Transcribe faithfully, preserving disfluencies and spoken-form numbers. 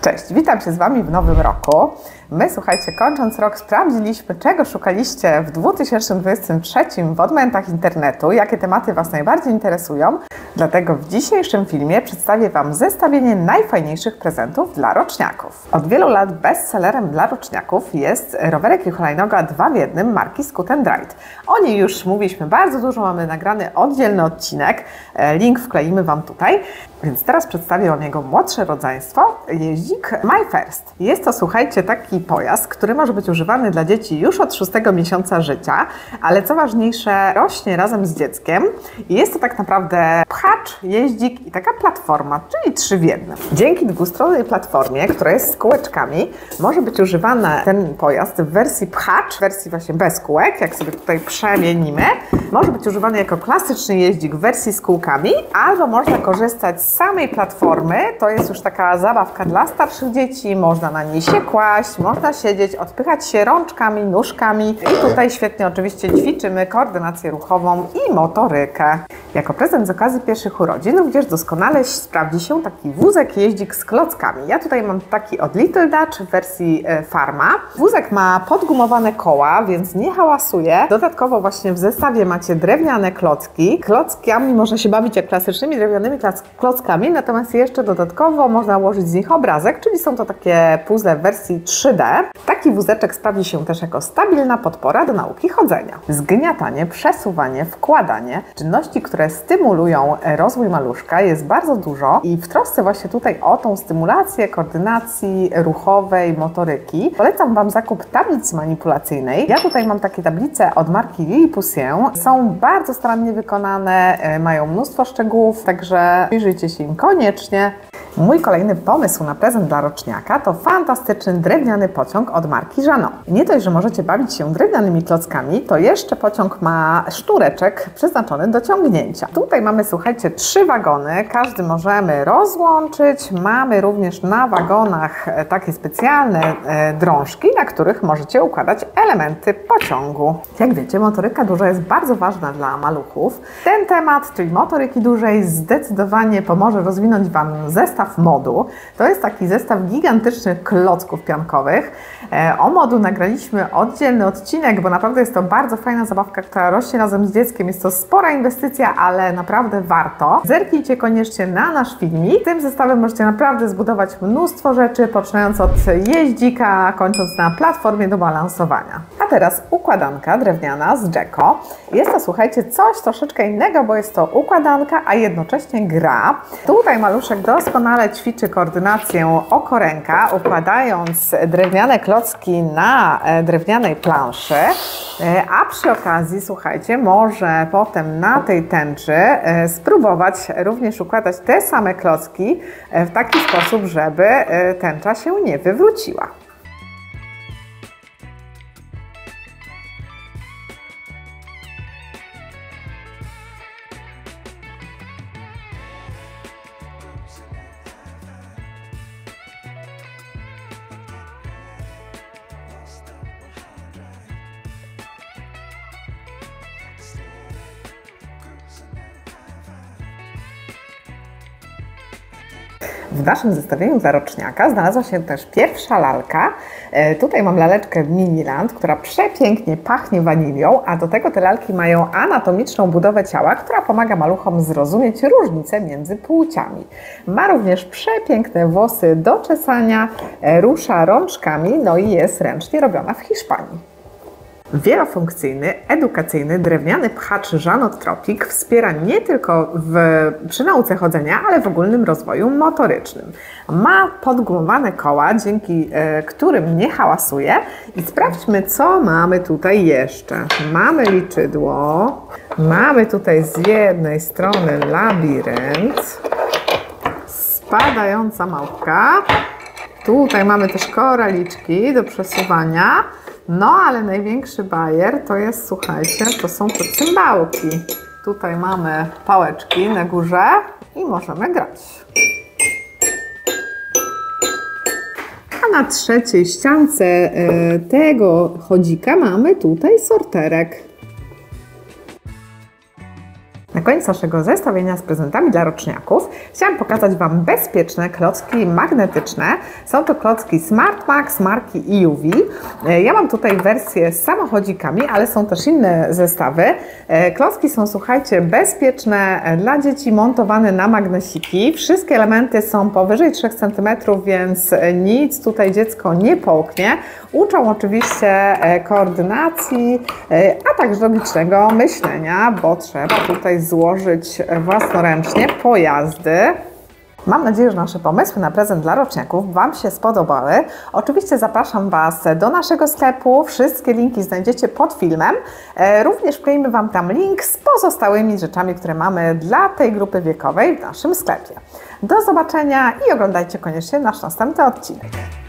Cześć, witam się z Wami w nowym roku. My, słuchajcie, kończąc rok sprawdziliśmy, czego szukaliście w dwa tysiące dwudziestym trzecim w odmętach internetu, jakie tematy Was najbardziej interesują. Dlatego w dzisiejszym filmie przedstawię Wam zestawienie najfajniejszych prezentów dla roczniaków. Od wielu lat bestsellerem dla roczniaków jest rowerek i hulajnoga dwa w jednym marki Scoot and Ride. O niej już mówiliśmy bardzo dużo, mamy nagrany oddzielny odcinek, link wkleimy Wam tutaj. Więc teraz przedstawię o niego młodsze rodzeństwo, jeździk MyFirst. Jest to, słuchajcie, taki pojazd, który może być używany dla dzieci już od szóstego miesiąca życia, ale co ważniejsze, rośnie razem z dzieckiem. I jest to tak naprawdę pchacz, jeździk i taka platforma, czyli trzy w jednym. Dzięki dwustronnej platformie, która jest z kółeczkami, może być używany ten pojazd w wersji pchacz, w wersji właśnie bez kółek, jak sobie tutaj przemienimy. Może być używany jako klasyczny jeździk w wersji z kółkami, albo można korzystać z samej platformy. To jest już taka zabawka dla starszych dzieci, można na niej się kłaść, można siedzieć, odpychać się rączkami, nóżkami i tutaj świetnie oczywiście ćwiczymy koordynację ruchową i motorykę. Jako prezent z okazji pierwszych urodzin również doskonale sprawdzi się taki wózek jeździk z klockami. Ja tutaj mam taki od Little Dutch w wersji Farma. Wózek ma podgumowane koła, więc nie hałasuje. Dodatkowo właśnie w zestawie macie drewniane klocki. Klockami można się bawić jak klasycznymi drewnianymi klockami, natomiast jeszcze dodatkowo można ułożyć z nich obrazek, czyli są to takie puzzle w wersji trzy D. Taki wózeczek sprawdzi się też jako stabilna podpora do nauki chodzenia. Zgniatanie, przesuwanie, wkładanie, czynności, które stymulują rozwój maluszka jest bardzo dużo i w trosce właśnie tutaj o tą stymulację koordynacji ruchowej, motoryki polecam Wam zakup tablicy manipulacyjnej. Ja tutaj mam takie tablice od marki Lilliputien. Są bardzo starannie wykonane, mają mnóstwo szczegółów, także przyjrzyjcie się im koniecznie. Mój kolejny pomysł na prezent dla roczniaka to fantastyczny drewniany pociąg od marki Jeannot. Nie dość, że możecie bawić się drewnianymi klockami, to jeszcze pociąg ma sznureczek przeznaczony do ciągnięcia. Tutaj mamy, słuchajcie, trzy wagony, każdy możemy rozłączyć. Mamy również na wagonach takie specjalne drążki, na których możecie układać elementy pociągu. Jak wiecie, motoryka duża jest bardzo ważna dla maluchów. Ten temat, czyli motoryki dużej, zdecydowanie pomoże rozwinąć Wam zestaw modu. To jest taki zestaw gigantycznych klocków piankowych. O modu nagraliśmy oddzielny odcinek, bo naprawdę jest to bardzo fajna zabawka, która rośnie razem z dzieckiem. Jest to spora inwestycja, ale naprawdę warto. Zerknijcie koniecznie na nasz filmik. Tym zestawem możecie naprawdę zbudować mnóstwo rzeczy, poczynając od jeździka, kończąc na platformie do balansowania. A teraz układanka drewniana z Jeko. Jest to, słuchajcie, coś troszeczkę innego, bo jest to układanka, a jednocześnie gra. Tutaj maluszek doskonale ćwiczy koordynację oko-ręka, układając drewniane klocki na drewnianej planszy, a przy okazji, słuchajcie, może potem na tej tęczy spróbować również układać te same klocki w taki sposób, żeby tęcza się nie wywróciła. W naszym zestawieniu dla roczniaka znalazła się też pierwsza lalka. E, tutaj mam laleczkę Miniland, która przepięknie pachnie wanilią, a do tego te lalki mają anatomiczną budowę ciała, która pomaga maluchom zrozumieć różnice między płciami. Ma również przepiękne włosy do czesania, e, rusza rączkami, no i jest ręcznie robiona w Hiszpanii. Wielofunkcyjny, edukacyjny, drewniany pchacz Jeannot Tropic wspiera nie tylko w, przy nauce chodzenia, ale w ogólnym rozwoju motorycznym. Ma podgumowane koła, dzięki e, którym nie hałasuje. I sprawdźmy, co mamy tutaj jeszcze. Mamy liczydło, mamy tutaj z jednej strony labirynt, spadająca małpka, tutaj mamy też koraliczki do przesuwania. No, ale największy bajer to jest, słuchajcie, to są te cymbałki. Tutaj mamy pałeczki na górze i możemy grać. A na trzeciej ściance tego chodzika mamy tutaj sorterek. Na koniec naszego zestawienia z prezentami dla roczniaków chciałam pokazać Wam bezpieczne klocki magnetyczne. Są to klocki SmartMax marki E U V. Ja mam tutaj wersję z samochodzikami, ale są też inne zestawy. Klocki są, słuchajcie, bezpieczne dla dzieci, montowane na magnesiki. Wszystkie elementy są powyżej trzech centymetrów, więc nic tutaj dziecko nie połknie. Uczą oczywiście koordynacji, a także logicznego myślenia, bo trzeba tutaj złożyć własnoręcznie pojazdy. Mam nadzieję, że nasze pomysły na prezent dla roczniaków Wam się spodobały. Oczywiście zapraszam Was do naszego sklepu. Wszystkie linki znajdziecie pod filmem. Również wkleimy Wam tam link z pozostałymi rzeczami, które mamy dla tej grupy wiekowej w naszym sklepie. Do zobaczenia i oglądajcie koniecznie nasz następny odcinek.